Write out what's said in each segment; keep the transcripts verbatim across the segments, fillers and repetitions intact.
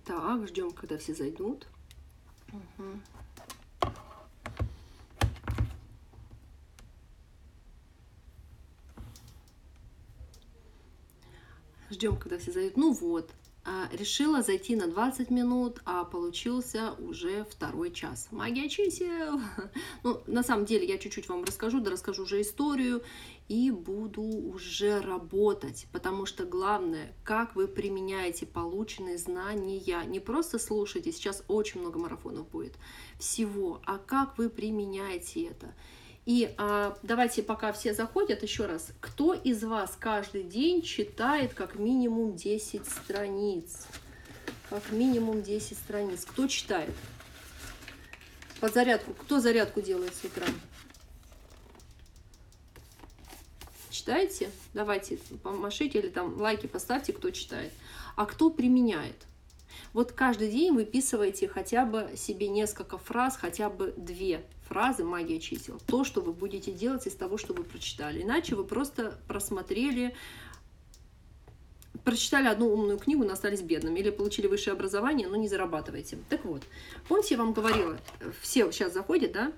Так, ждем, когда все зайдут. Угу. Ждем, когда все зайдут. Ну вот, решила зайти на двадцать минут, а получился уже второй час. Магия чисел. Ну, на самом деле, я чуть-чуть вам расскажу, да расскажу уже историю и буду уже работать, потому что главное, как вы применяете полученные знания. Не просто слушайте, сейчас очень много марафонов будет всего, а как вы применяете это. И а, давайте, пока все заходят, еще раз. Кто из вас каждый день читает как минимум десять страниц? Как минимум десять страниц. Кто читает? Под зарядку. Кто зарядку делает с утра? Читаете? Давайте помашите или там лайки поставьте, кто читает. А кто применяет? Вот каждый день выписывайте хотя бы себе несколько фраз, хотя бы две фразы «Магия чисел». То, что вы будете делать из того, что вы прочитали. Иначе вы просто просмотрели, прочитали одну умную книгу, но остались бедными. Или получили высшее образование, но не зарабатываете. Так вот, помните, я вам говорила, все сейчас заходят, да?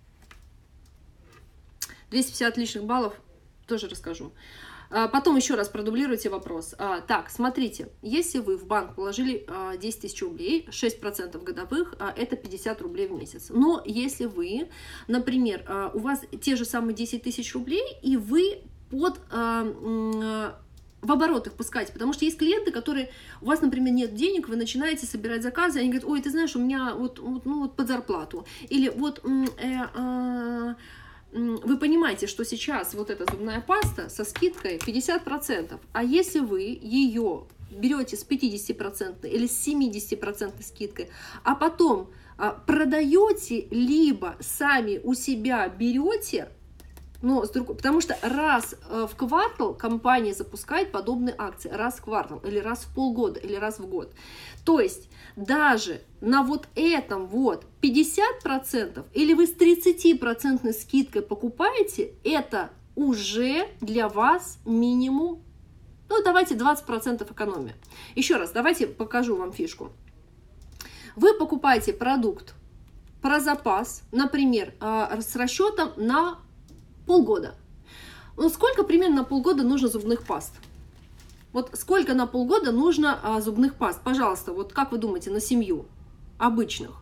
двести пятьдесят лишних баллов, тоже расскажу. Потом еще раз продублируйте вопрос. Так, смотрите, если вы в банк положили десять тысяч рублей, шесть процентов годовых, это пятьдесят рублей в месяц. Но если вы, например, у вас те же самые десять тысяч рублей, и вы под... в оборот их пускайте, потому что есть клиенты, которые, у вас, например, нет денег, вы начинаете собирать заказы, они говорят, ой, ты знаешь, у меня вот, вот, ну, вот под зарплату, или вот... Э, э, вы понимаете, что сейчас вот эта зубная паста со скидкой пятьдесят процентов, а если вы ее берете с пятидесятипроцентной или с семидесятипроцентной скидкой, а потом продаете, либо сами у себя берете, но с другой, потому что раз в квартал компания запускает подобные акции, раз в квартал, или раз в полгода, или раз в год. То есть даже на вот этом вот пятьдесят процентов или вы с тридцатипроцентной скидкой покупаете, это уже для вас минимум, ну давайте двадцать процентов экономия. Еще раз, давайте покажу вам фишку. Вы покупаете продукт про запас, например, с расчетом на полгода. Ну, сколько примерно на полгода нужно зубных паст? Вот сколько на полгода нужно а, зубных паст? Пожалуйста, вот как вы думаете, на семью обычных?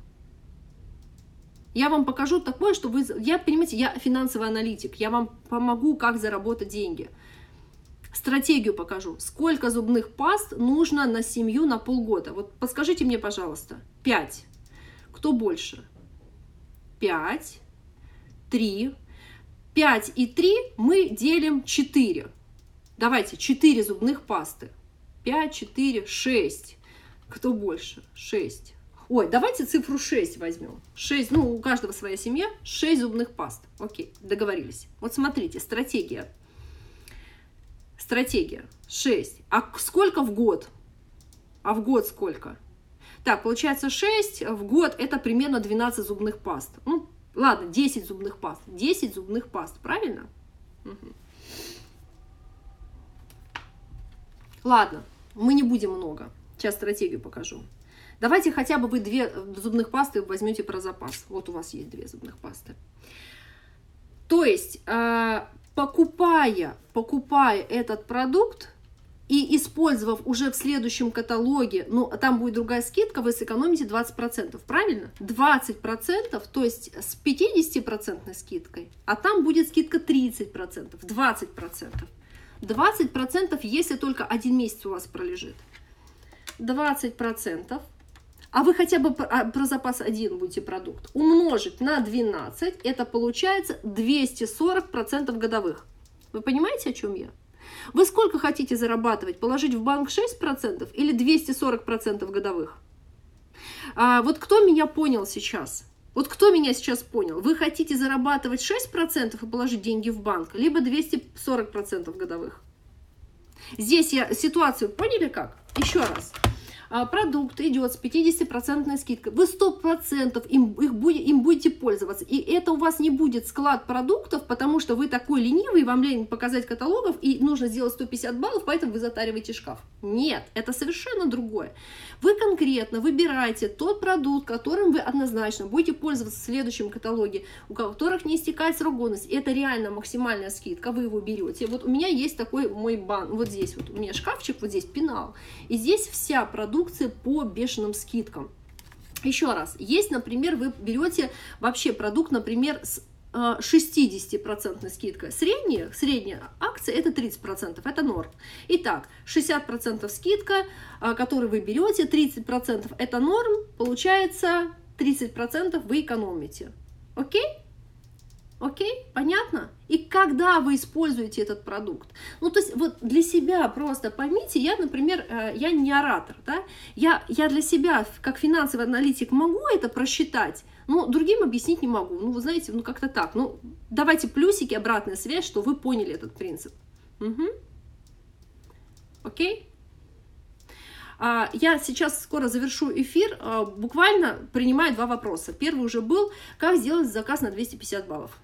Я вам покажу такое, что вы... Я, понимаете, я финансовый аналитик, я вам помогу, как заработать деньги. Стратегию покажу. Сколько зубных паст нужно на семью на полгода? Вот подскажите мне, пожалуйста. пять. Кто больше? пять. три. пять и три мы делим четыре. Давайте, четыре зубных пасты. пять, четыре, шесть. Кто больше? шесть. Ой, давайте цифру шесть возьмем. шесть, ну, у каждого своя семья. шесть зубных паст. Окей, договорились. Вот смотрите, стратегия. Стратегия. шесть. А сколько в год? А в год сколько? Так, получается шесть в год это примерно двенадцать зубных паст. Ну, ладно, десять зубных паст. десять зубных паст, правильно? Угу. Ладно, мы не будем много. Сейчас стратегию покажу. Давайте хотя бы вы две зубных пасты возьмете про запас. Вот у вас есть две зубных пасты. То есть, покупая, покупая этот продукт и использовав уже в следующем каталоге, ну, там будет другая скидка, вы сэкономите двадцать процентов, правильно? двадцать процентов, то есть с пятидесятипроцентной скидкой, а там будет скидка тридцать процентов, двадцать процентов. двадцать процентов, если только один месяц у вас пролежит. двадцать процентов. А вы хотя бы про запас один будете продукт умножить на двенадцать, это получается двести сорок процентов годовых. Вы понимаете, о чем я? Вы сколько хотите зарабатывать? Положить в банк шесть процентов или двести сорок процентов годовых? А вот кто меня понял сейчас? Вот кто меня сейчас понял? Вы хотите зарабатывать шесть процентов и положить деньги в банк, либо двести сорок процентов годовых? Здесь я ситуацию поняли как? Еще раз. продукт идет с пятидесятипроцентной скидкой, вы сто процентов им, их будете, им будете пользоваться. И это у вас не будет склад продуктов, потому что вы такой ленивый, вам лень показать каталогов, и нужно сделать сто пятьдесят баллов, поэтому вы затариваете шкаф. Нет, это совершенно другое. Вы конкретно выбираете тот продукт, которым вы однозначно будете пользоваться в следующем каталоге, у которых не истекает срок годности. Это реально максимальная скидка, вы его берете. Вот у меня есть такой мой бан, вот здесь вот у меня шкафчик, вот здесь пенал, и здесь вся продукция по бешеным скидкам. Еще раз, есть, например, вы берете вообще продукт, например, с шестидесятипроцентной скидкой. Средняя, средняя акция это тридцать процентов, это норм. Итак, шестьдесят процентов скидка, которую вы берете, тридцать процентов это норм, получается тридцать процентов вы экономите. Окей? Окей? Понятно? И когда вы используете этот продукт? Ну, то есть, вот для себя просто поймите, я, например, я не оратор, да? Я, я для себя, как финансовый аналитик, могу это просчитать, но другим объяснить не могу. Ну, вы знаете, ну, как-то так. Ну, давайте плюсики, обратная связь, что вы поняли этот принцип. Угу. Окей? Я сейчас скоро завершу эфир, буквально принимаю два вопроса. Первый уже был, как сделать заказ на двести пятьдесят баллов.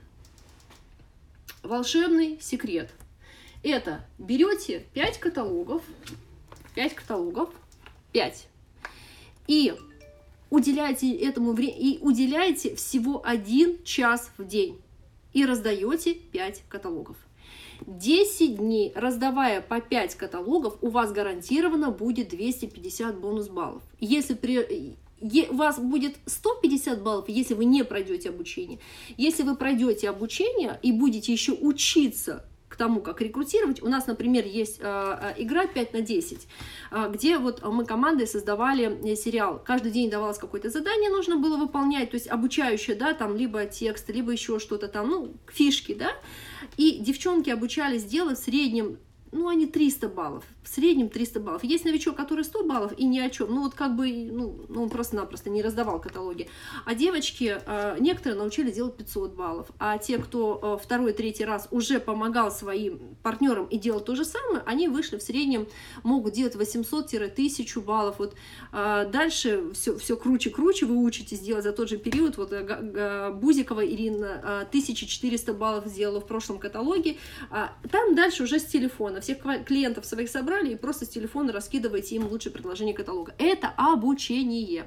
Волшебный секрет. Это берете пять каталогов, пять каталогов, пять, и уделяете этому время, и уделяете всего один час в день, и раздаете пять каталогов. десять дней, раздавая по пять каталогов, у вас гарантированно будет двести пятьдесят бонус баллов. Если при... У вас будет сто пятьдесят баллов, если вы не пройдете обучение. Если вы пройдете обучение и будете еще учиться к тому, как рекрутировать, у нас, например, есть э, игра пять на десять, э, где вот мы командой создавали сериал. Каждый день давалось какое-то задание, нужно было выполнять, то есть обучающее, да, там либо текст, либо еще что-то там, ну, фишки, да. И девчонки обучались делать в среднем, ну, они триста баллов, в среднем триста баллов. Есть новичок, который сто баллов и ни о чем, ну, вот как бы, ну, он просто-напросто не раздавал каталоги. А девочки, некоторые научились делать пятьсот баллов, а те, кто второй, третий раз уже помогал своим партнерам и делал то же самое, они вышли в среднем, могут делать восемьсот - тысячу баллов. Вот дальше все, все круче-круче вы учитесь делать за тот же период. Вот Бузикова Ирина тысячу четыреста баллов сделала в прошлом каталоге. Там дальше уже с телефона. Всех клиентов своих собрали и просто с телефона раскидываете им лучшее предложение каталога. Это обучение.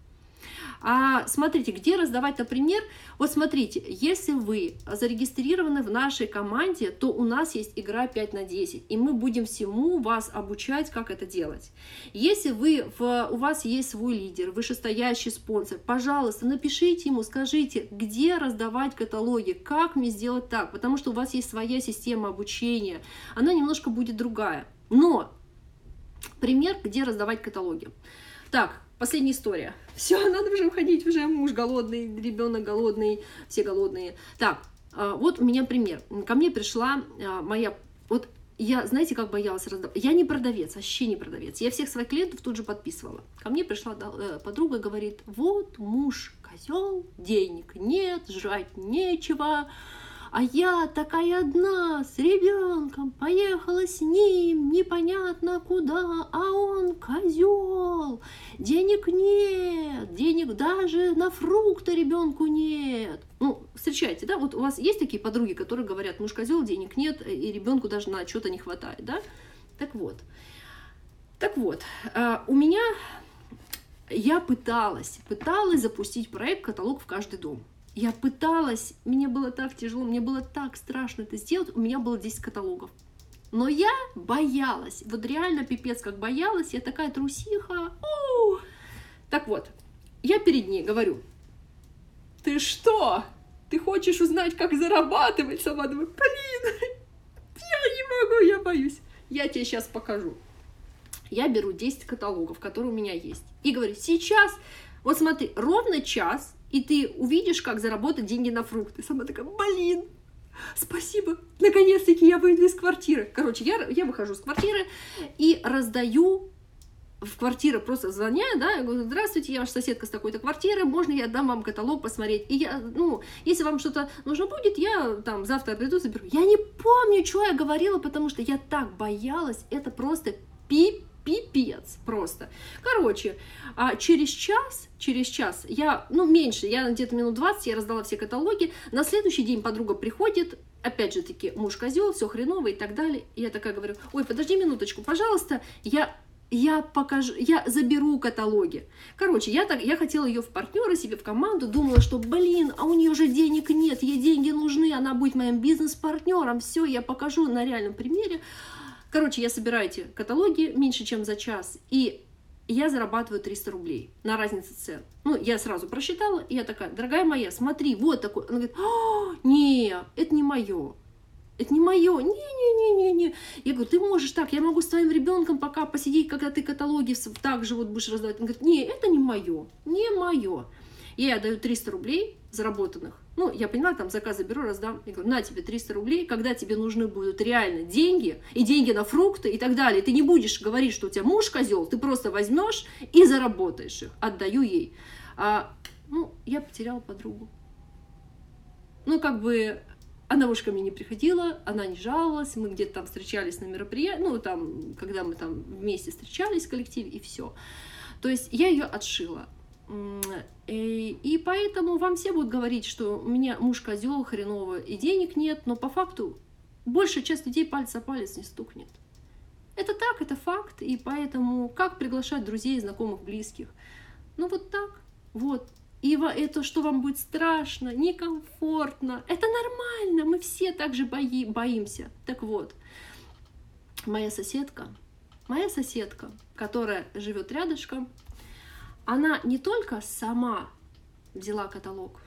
А смотрите, где раздавать, например, вот смотрите, если вы зарегистрированы в нашей команде, то у нас есть игра пять на десять, и мы будем всему вас обучать, как это делать. Если вы, в, у вас есть свой лидер, вышестоящий спонсор, пожалуйста, напишите ему, скажите, где раздавать каталоги, как мне сделать так, потому что у вас есть своя система обучения, она немножко будет другая. Но пример, где раздавать каталоги. Так, последняя история. Все, надо уже уходить, уже муж голодный, ребенок голодный, все голодные. Так, вот у меня пример. Ко мне пришла моя... Вот я, знаете, как боялась раздавать? Я не продавец, вообще не продавец. Я всех своих клиентов тут же подписывала. Ко мне пришла подруга, говорит, вот муж козел, денег нет, жрать нечего. А я такая одна, с ребенком, поехала с ним, непонятно куда, а он козел, денег нет, денег даже на фрукты ребенку нет. Ну, встречайте, да, вот у вас есть такие подруги, которые говорят, муж козел, денег нет, и ребенку даже на что-то не хватает, да? Так вот, так вот, у меня, я пыталась, пыталась запустить проект «Каталог в каждый дом». Я пыталась, мне было так тяжело, мне было так страшно это сделать, у меня было десять каталогов. Но я боялась, вот реально пипец как боялась, я такая трусиха. У-у-у. Так вот, я перед ней говорю, ты что? Ты хочешь узнать, как зарабатывать? Сама думаю, блин, я не могу, я боюсь. Я тебе сейчас покажу. Я беру десять каталогов, которые у меня есть, и говорю, сейчас, вот смотри, ровно час, и ты увидишь, как заработать деньги на фрукты. Сама такая, блин, спасибо, наконец-таки я выйду из квартиры. Короче, я, я выхожу из квартиры и раздаю в квартиру, просто звоняю, да, я говорю, здравствуйте, я ваша соседка с такой-то квартиры, можно я дам вам каталог посмотреть? И я, ну, если вам что-то нужно будет, я там завтра приду, заберу. Я не помню, что я говорила, потому что я так боялась, это просто пипец. Пипец просто. Короче, а через час, через час, я, ну, меньше, я где-то минут двадцать, я раздала все каталоги. На следующий день подруга приходит, опять же таки, муж козел, все хреново и так далее. И я такая говорю: ой, подожди минуточку, пожалуйста, я... Я покажу, я заберу каталоги. Короче, я так, я хотела ее в партнеры себе, в команду, думала, что, блин, а у нее же денег нет, ей деньги нужны, она будет моим бизнес-партнером, все, я покажу на реальном примере. Короче, я собираю эти каталоги меньше, чем за час, и я зарабатываю триста рублей на разнице цен. Ну, я сразу просчитала, и я такая: дорогая моя, смотри, вот такой. Она говорит: о, не, это не мое. Это не мое, не-не-не-не-не. Я говорю: ты можешь так, я могу с твоим ребенком пока посидеть, когда ты каталоги так же вот будешь раздавать. Он говорит: не, это не мое, не мое. Я ей даю триста рублей заработанных. Ну, я понимаю, там заказы беру, раздам. Я говорю: на тебе триста рублей, когда тебе нужны будут реально деньги, и деньги на фрукты и так далее. Ты не будешь говорить, что у тебя муж козел, ты просто возьмешь и заработаешь их. Отдаю ей. А, ну, я потеряла подругу. Ну, как бы... Она уж ко мне не приходила, она не жаловалась, мы где-то там встречались на мероприятии, ну, там, когда мы там вместе встречались в коллективе, и все. То есть я ее отшила. И, и поэтому вам все будут говорить, что у меня муж козел, хреново, и денег нет, но по факту большая часть людей пальца о палец не стукнет. Это так, это факт, и поэтому как приглашать друзей, знакомых, близких? Ну, вот так, вот. И это, что вам будет страшно, некомфортно, это нормально, мы все так же бои, боимся. Так вот, моя соседка, моя соседка, которая живет рядышком, она не только сама взяла каталог,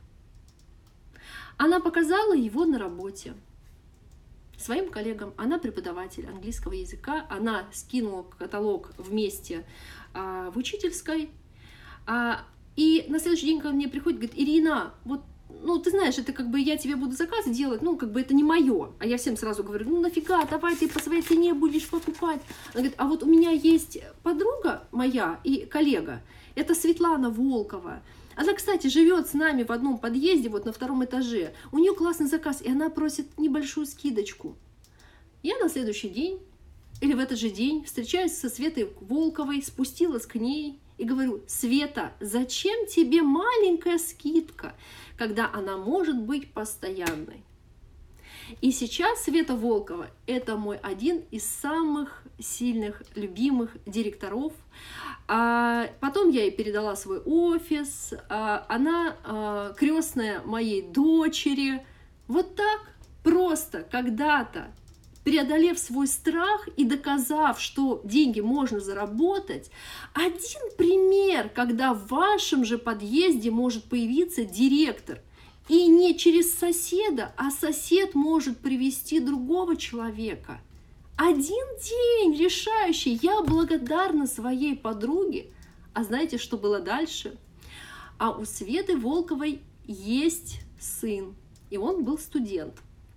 она показала его на работе своим коллегам. Она преподаватель английского языка, она скинула каталог вместе а, в учительской, а, и на следующий день ко мне приходит, говорит: Ирина, вот, ну, ты знаешь, это как бы я тебе буду заказы делать, ну, как бы это не мое. А я всем сразу говорю: ну, нафига, давай ты по своей цене будешь покупать. Она говорит: а вот у меня есть подруга моя и коллега, это Светлана Волкова. Она, кстати, живет с нами в одном подъезде, вот на втором этаже. У нее классный заказ, и она просит небольшую скидочку. Я на следующий день, или в этот же день, встречаюсь со Светой Волковой, спустилась к ней, и говорю: Света, зачем тебе маленькая скидка, когда она может быть постоянной? И сейчас Света Волкова – это мой один из самых сильных, любимых директоров. А потом я ей передала свой офис, а она а, крестная моей дочери. Вот так просто когда-то, преодолев свой страх и доказав, что деньги можно заработать, один пример, когда в вашем же подъезде может появиться директор. И не через соседа, а сосед может привести другого человека. Один день решающий. Я благодарна своей подруге. А знаете, что было дальше? А у Светы Волковой есть сын, и он был студент.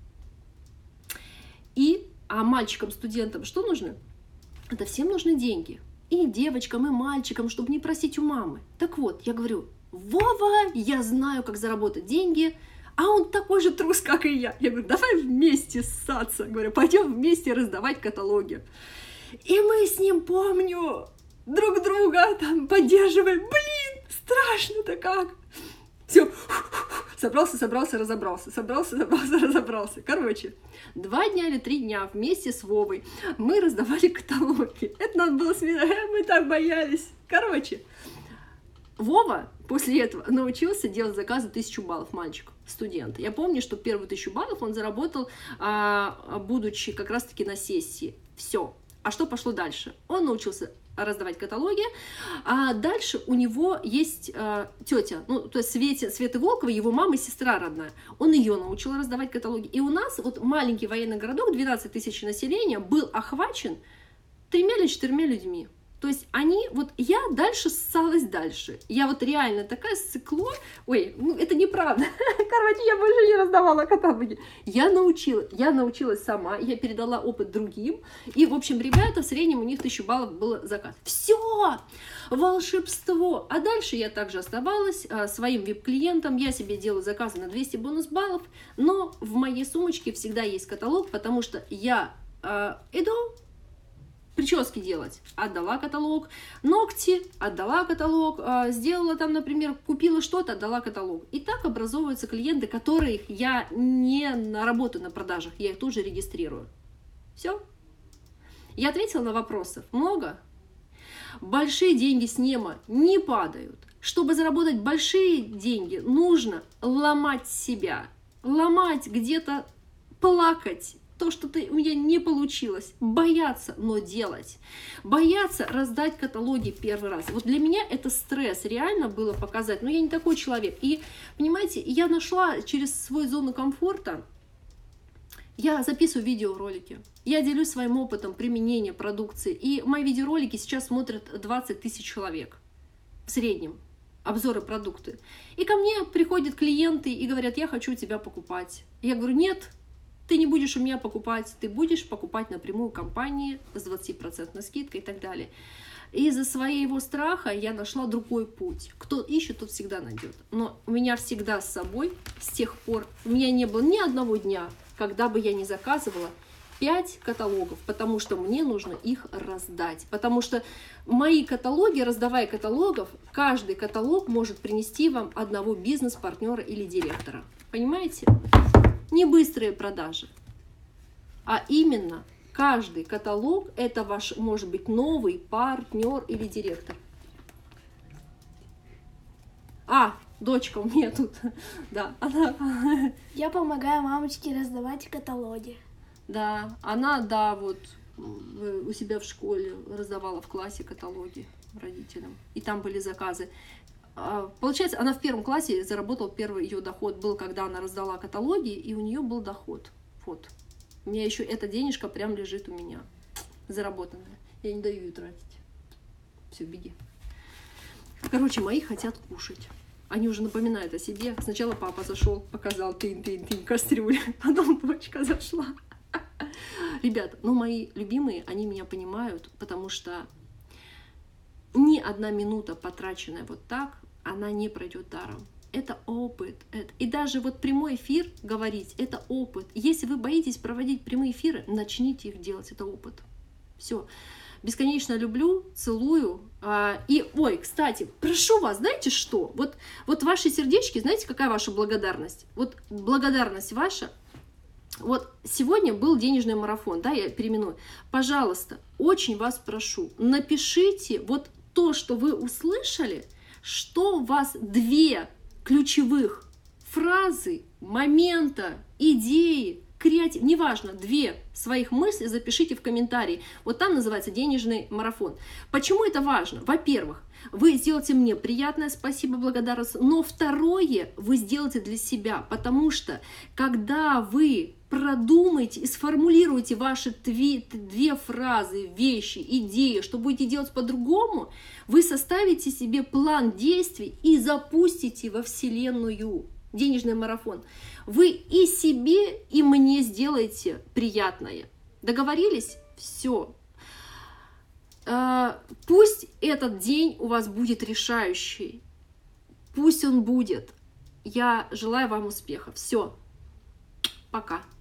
И, а мальчикам-студентам что нужно? Это всем нужны деньги. И девочкам, и мальчикам, чтобы не просить у мамы. Так вот, я говорю: Вова, я знаю, как заработать деньги, а он такой же трус, как и я. Я говорю: давай вместе ссаться. Говорю: пойдем вместе раздавать каталоги. И мы с ним, помню, друг друга там поддерживаем. Блин, страшно-то как. Все, собрался, собрался, разобрался, собрался, собрался, разобрался. Короче, два дня или три дня вместе с Вовой мы раздавали каталоги. Это надо было смешно, мы так боялись. Короче, Вова после этого научился делать заказы тысячу баллов, мальчик, студент. Я помню, что первую тысячу баллов он заработал, будучи как раз-таки на сессии. Все. А что пошло дальше? Он научился раздавать каталоги, а дальше у него есть э, тетя, ну, то есть Свете, Светы Волковой, его мама и сестра родная. Он ее научил раздавать каталоги. И у нас вот маленький военный городок, двенадцать тысяч населения, был охвачен тремя или четырьмя людьми. То есть они, вот я дальше ссалась дальше. Я вот реально такая ссыкло. Ой, ну это неправда. Короче, я больше не раздавала каталоги. Я научила, я научилась сама, я передала опыт другим. И, в общем, ребята, в среднем у них тысячу баллов был заказ. Все! Волшебство! А дальше я также оставалась а, своим вип-клиентом. Я себе делаю заказы на двести бонус баллов. Но в моей сумочке всегда есть каталог, потому что я а, иду прически делать, отдала каталог, ногти, отдала каталог, сделала там, например, купила что-то, отдала каталог. И так образовываются клиенты, которых я не работаю на продажах, я их тоже регистрирую. Все. Я ответила на вопросы. Много? Большие деньги с неба не падают. Чтобы заработать большие деньги, нужно ломать себя, ломать где-то, плакать. То, что ты, у меня не получилось, бояться, но делать. Бояться раздать каталоги первый раз. Вот для меня это стресс, реально было показать. Но я не такой человек. И, понимаете, я нашла через свою зону комфорта, я записываю видеоролики, я делюсь своим опытом применения продукции. И мои видеоролики сейчас смотрят двадцать тысяч человек в среднем. Обзоры продукты. И ко мне приходят клиенты и говорят, я хочу у тебя покупать. Я говорю, нет. Ты не будешь у меня покупать, ты будешь покупать напрямую компании с двадцатипроцентной скидкой и так далее. Из-за своего страха я нашла другой путь. Кто ищет, тот всегда найдет. Но у меня всегда с собой, с тех пор, у меня не было ни одного дня, когда бы я не заказывала пять каталогов, потому что мне нужно их раздать. Потому что мои каталоги, раздавая каталогов, каждый каталог может принести вам одного бизнес-партнера или директора. Понимаете? Не быстрые продажи, а именно каждый каталог – это ваш, может быть, новый партнер или директор. А, дочка у меня тут, да, она… Я помогаю мамочке раздавать каталоги. Да, она, да, вот у себя в школе раздавала в классе каталоги родителям, и там были заказы. Получается, она в первом классе заработала, первый ее доход был, когда она раздала каталоги, и у нее был доход. Вот. У меня еще эта денежка прям лежит у меня, заработанная. Я не даю ее тратить. Все, беги. Короче, мои хотят кушать. Они уже напоминают о себе. Сначала папа зашел, показал тын-тын-тын кастрюлю, потом дочка зашла. Ребята, ну мои любимые, они меня понимают, потому что ни одна минута, потраченная вот так, она не пройдет даром. Это опыт. Это... И даже вот прямой эфир говорить, это опыт. Если вы боитесь проводить прямые эфиры, начните их делать, это опыт. Все. Бесконечно люблю, целую. А, и, ой, кстати, прошу вас, знаете что? Вот, вот ваши сердечки, знаете, какая ваша благодарность? Вот благодарность ваша. Вот сегодня был денежный марафон, да, я переименую. Пожалуйста, очень вас прошу, напишите вот то, что вы услышали, что у вас две ключевых фразы, момента, идеи, креатив, неважно, две своих мысли запишите в комментарии. Вот там называется денежный марафон. Почему это важно? Во-первых, вы сделаете мне приятное, спасибо, благодарность, но второе, вы сделаете для себя, потому что когда вы продумайте и сформулируйте ваши две, две фразы, вещи, идеи, что будете делать по-другому, вы составите себе план действий и запустите во Вселенную денежный марафон. Вы и себе, и мне сделаете приятное. Договорились? Все. Пусть этот день у вас будет решающий. Пусть он будет. Я желаю вам успеха. Все. Пока.